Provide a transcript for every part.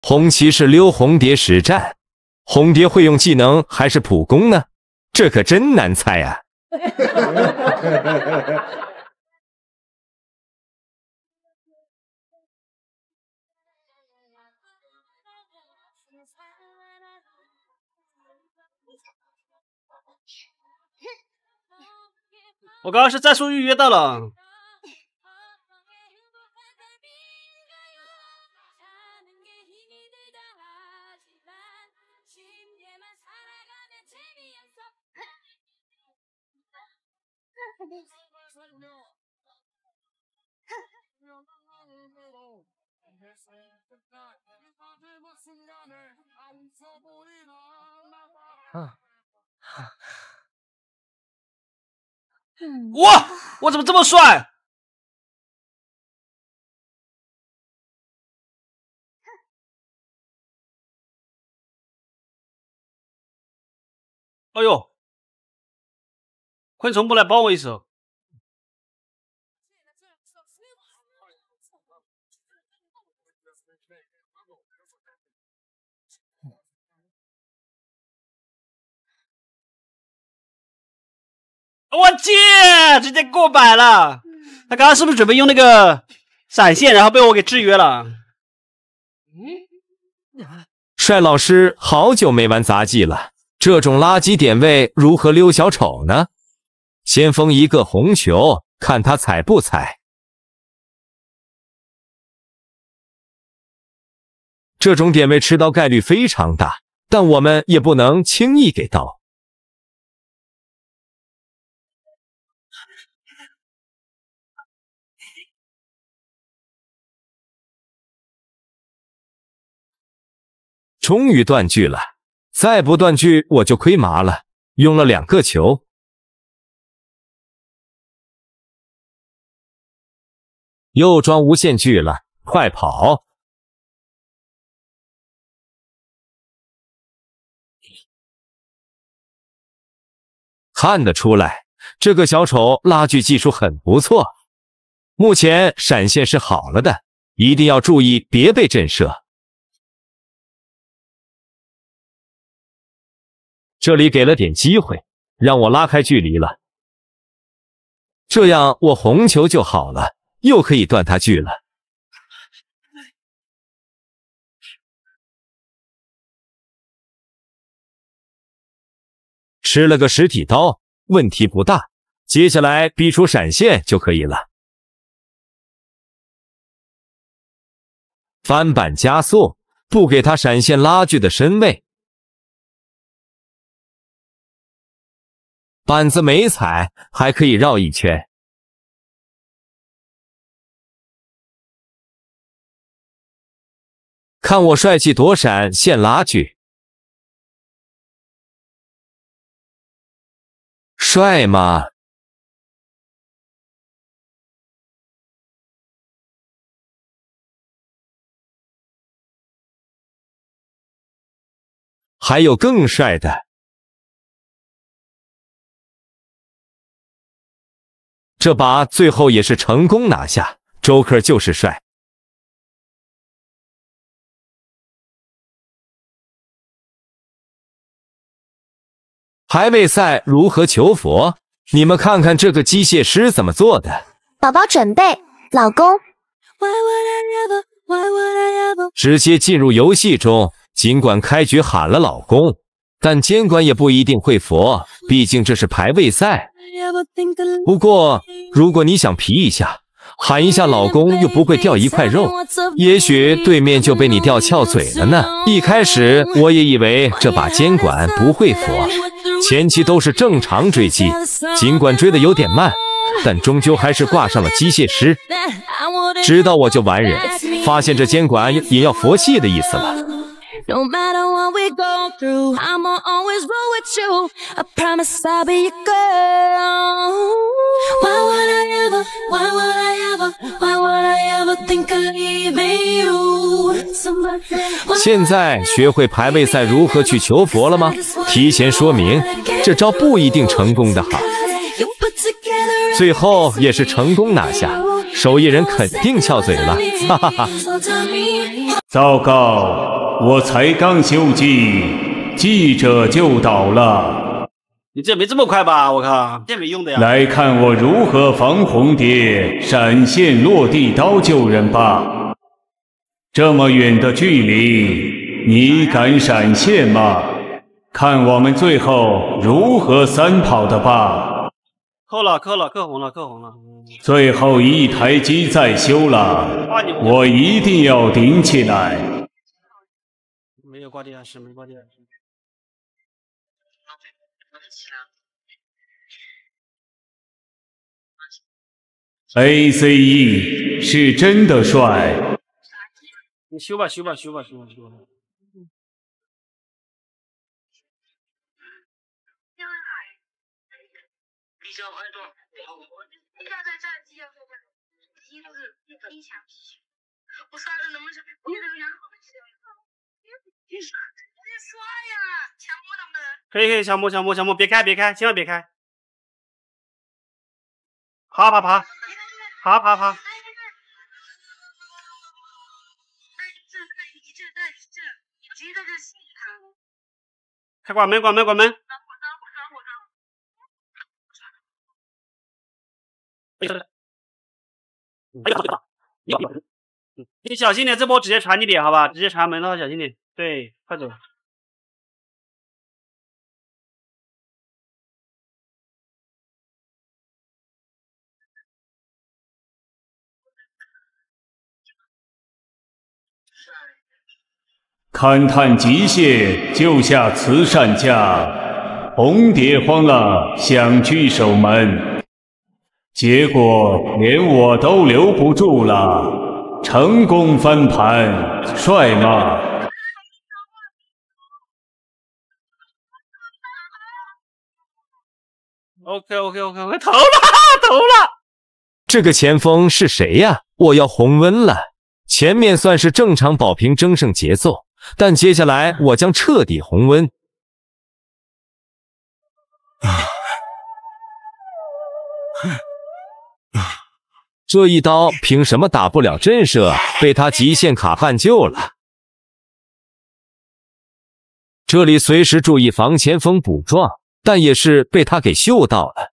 红骑士溜红蝶实战，红蝶会用技能还是普攻呢？这可真难猜啊！ 我刚刚是战术预约到了。 哇！我怎么这么帅？哎呦！昆虫不来帮我一手。我去，直接过百了！他刚刚是不是准备用那个闪现，然后被我给制约了？ 帅老师好久没玩杂技了，这种垃圾点位如何溜小丑呢？先封一个红球，看他踩不踩。这种点位吃刀概率非常大，但我们也不能轻易给刀。 终于断句了，再不断句我就亏麻了。用了2个球，又装无限句了，快跑！看得出来，这个小丑拉锯技术很不错。目前闪现是好了的，一定要注意别被震慑。 这里给了点机会，让我拉开距离了，这样我红球就好了，又可以断他句了。吃了个实体刀，问题不大，接下来逼出闪现就可以了。翻板加速，不给他闪现拉锯的身位。 板子没踩，还可以绕一圈。看我帅气躲闪现拉锯，帅吗？还有更帅的。 这把最后也是成功拿下 ，Joker 就是帅。排位赛如何求佛？你们看看这个机械师怎么做的。 宝宝准备，老公。 直接进入游戏中，尽管开局喊了老公，但监管也不一定会佛，毕竟这是排位赛。 不过，如果你想皮一下，喊一下老公又不会掉一块肉，也许对面就被你掉翘嘴了呢。一开始我也以为这把监管不会佛，前期都是正常追击，尽管追的有点慢，但终究还是挂上了机械师。直到我就完人，发现这监管也要佛系的意思了。 No matter what we go through, I'ma always roll with you. I promise I'll be your girl. Why would I ever, why would I ever, why would I ever think of leaving you? 现在学会排位赛如何去求佛了吗？提前说明，这招不一定成功的哈。最后也是成功拿下，守夜人肯定翘嘴了，哈哈哈。 糟糕！ 我才刚修记，记者就倒了。 你这没这么快吧？我靠，这没用的呀！ 来看我如何防红蝶闪现落地刀救人吧。这么远的距离，你敢闪现吗？看我们最后如何三跑的吧。 扣了，扣红了。 最后一台机在修了，我一定要顶起来。 没有挂地下室，没挂地下室。 ACE 是真的帅。 你修吧。可以，强迫，别开，千万别开。爬。开关门。你小心点，这波直接传你点，好吧？直接传门的话小心点。对，快走。 勘探机械救下慈善家，红蝶慌了，想去守门，结果连我都留不住了，成功翻盘，帅吗？ OK， 投了！ 这个前锋是谁呀？我要红温了。前面算是正常保平争胜节奏，但接下来我将彻底红温。这一刀凭什么打不了震慑？被他极限卡半救了。这里随时注意防前锋补撞，但也是被他给嗅到了。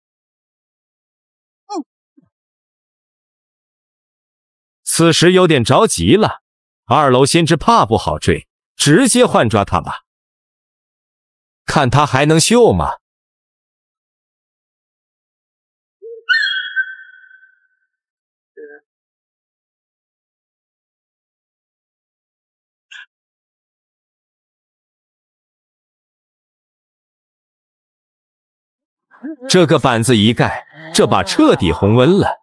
此时有点着急了，二楼先知怕不好追，直接换抓他吧，看他还能秀吗？这个板子一盖，这把彻底红温了。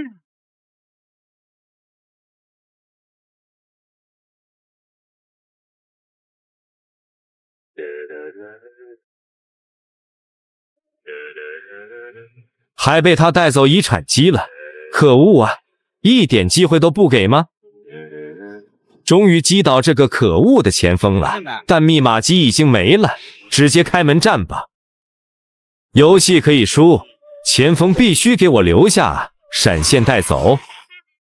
还被他带走遗产机了，可恶啊！一点机会都不给吗？终于击倒这个可恶的前锋了，但密码机已经没了，直接开门战吧。游戏可以输，前锋必须给我留下，闪现带走。